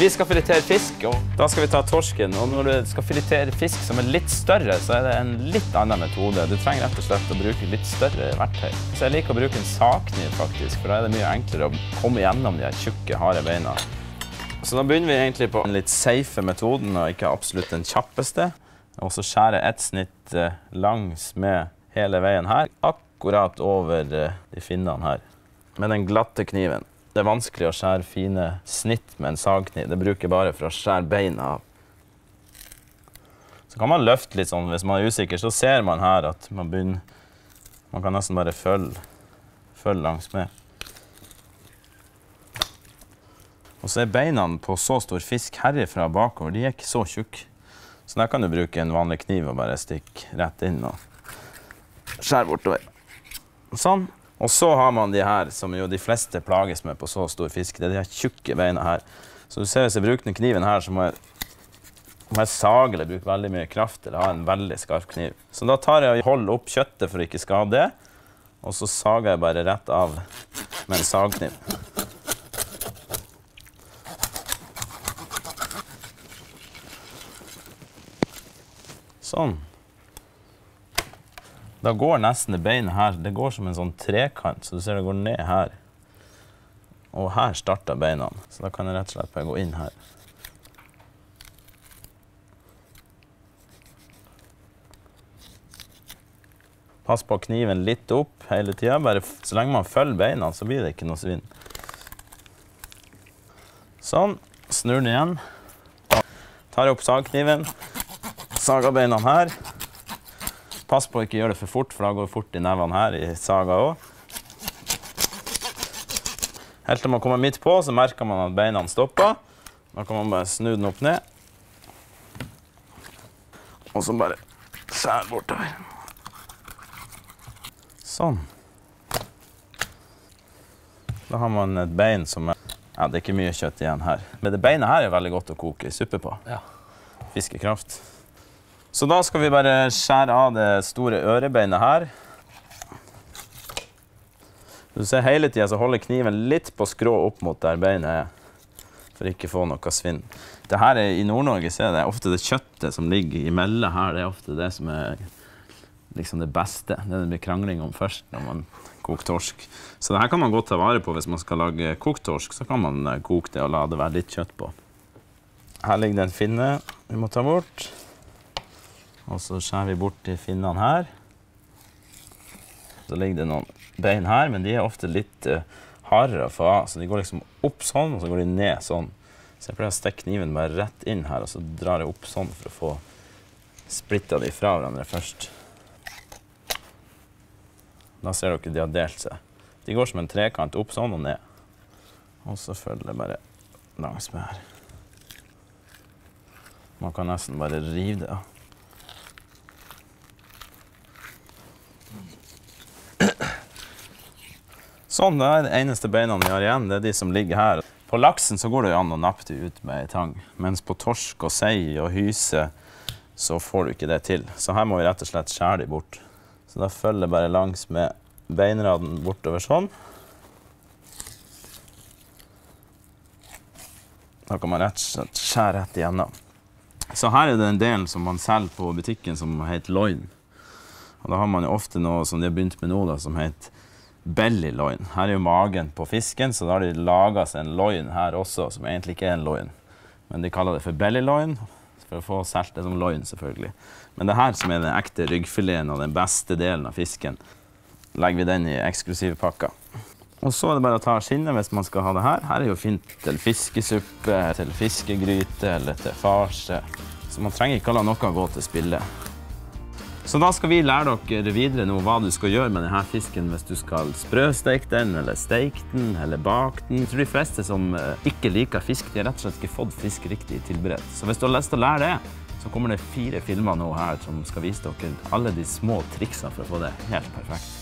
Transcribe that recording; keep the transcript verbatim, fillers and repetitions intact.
Vi skal filetere fisk, og da skal vi ta torsken. Og når du skal filetere fisk som er litt større, så er det en litt annen metode. Du trenger rett og slett å bruke litt større verktøy. Så jeg liker å bruke en sagkniv faktisk, for da er det mye enklere å komme gjennom de her tjukke, harde beina. Så da begynner vi egentlig på den litt safe metoden, og ikke absolutt den kjappeste. Og så skjære ett snitt langs med hele veien her, akkurat over de finnene her, med den glatte kniven. Det er vanskelig å skjære fine snitt med en sagkniv. Det bruker bare for å skjære beina av. Så kan man løfte litt sånn, hvis man er usikker, så ser man her at man begynner, man kan nesten bare følge, følge langs med. Og så er beina på så stor fisk herifra bakover, de er ikke så tjukke. Så der kan du bruke en vanlig kniv og bare stikke rett inn og skjære bortover. Sånn. Og så har man de her, som jo de fleste plages med på så stor fisk. Det er de her tjukke beina her. Så du ser hvis jeg bruker den kniven her, så må jeg, må jeg sage eller bruke veldig mye kraft, eller ha en veldig skarp kniv. Så da tar jeg og holder opp kjøttet for å ikke skade det, og så sager jeg bare rett av med en sagkniv. Sånn. Da går nesten det beinet her, det går som en sånn trekant, så du ser det går ned her. Og her starter beina, så da kan jeg rett og slett bare gå inn her. Pass på kniven litt opp hele tiden, bare så lenge man følger beina, så blir det ikke noe svinn. Sånn, snur den igjen. Tar opp sagkniven, sager beina her. Pass på å ikke gjøre det for fort, for da går det fort i nevene her i saga også. Helt til man kommer midt på, så merker man at beina stopper. Da kan man bare snu den opp ned. Og så bare skjære bortover. Sånn. Da har man et bein som er... Ja, det er ikke mye kjøtt igjen her. Men det beinet her er veldig godt å koke i suppe på. Ja. Fiskekraft. Så da skal vi bare skjære av det store ørebeinet her. Du ser hele tiden så holder kniven litt på skrå opp mot der beinet er, for ikke få noe svinn. Det her er, i Nord-Norge så er det ofte det kjøttet som ligger imellom her, det er ofte det som er liksom det beste. Det er det blir krangling om først når man koker torsk. Så det her kan man godt ta vare på hvis man skal lage kokt torsk, så kan man koke det og la det være litt kjøtt på. Her ligger det en finne vi må ta bort. Og så skjærer vi bort de finnene her. Så ligger det noen bein her, men de er ofte litt uh, hardere å få av. Så de går liksom opp sånn, og så går de ned sånn. Så jeg pleier å stekke kniven bare rett inn her, og så drar jeg opp sånn for å få splittet de fra hverandre først. Da ser dere de har delt seg. De går som en trekant opp sånn og ned. Og så følger det bare langs med her. Man kan nesten bare rive det av. Sånn, det er det eneste beina vi har igjen, det er de som ligger her. På laksen så går det jo an å nappe det ut med en tang, mens på torsk og sei og hyse så får du ikke det til. Så her må vi rett og slett skjære de bort. Så da følger jeg bare langs med beinraden bortover sånn. Da kan man rett og slett skjære rett igjennom. Så her er det en del som man selger på butikken som heter loin. Og da har man jo ofte noe som de har begynt med nå da, som heter belly loin. Her er jo magen på fisken, så da har de laget seg en loin her også, som egentlig ikke er en loin. Men de kaller det for belly loin, for å få solgt det som loin selvfølgelig. Men det her som er den ekte ryggfileten og den beste delen av fisken, legger vi den i eksklusive pakker. Og så er det bare å ta skinnet hvis man skal ha det her. Her er jo fint til fiskesuppe, til fiskegryte eller til farse. Så man trenger ikke å la noe gå til spille. Så da skal vi lære dere videre nå hva du skal gjøre med denne fisken hvis du skal sprøsteke den, eller steke den, eller bake den. Jeg tror de fleste som ikke liker fisk, de har rett og slett ikke fått fisk riktig tilberedt. Så hvis du har lyst til å lære det, så kommer det fire filmer nå her som skal vise dere alle de små triksene for å få det helt perfekt.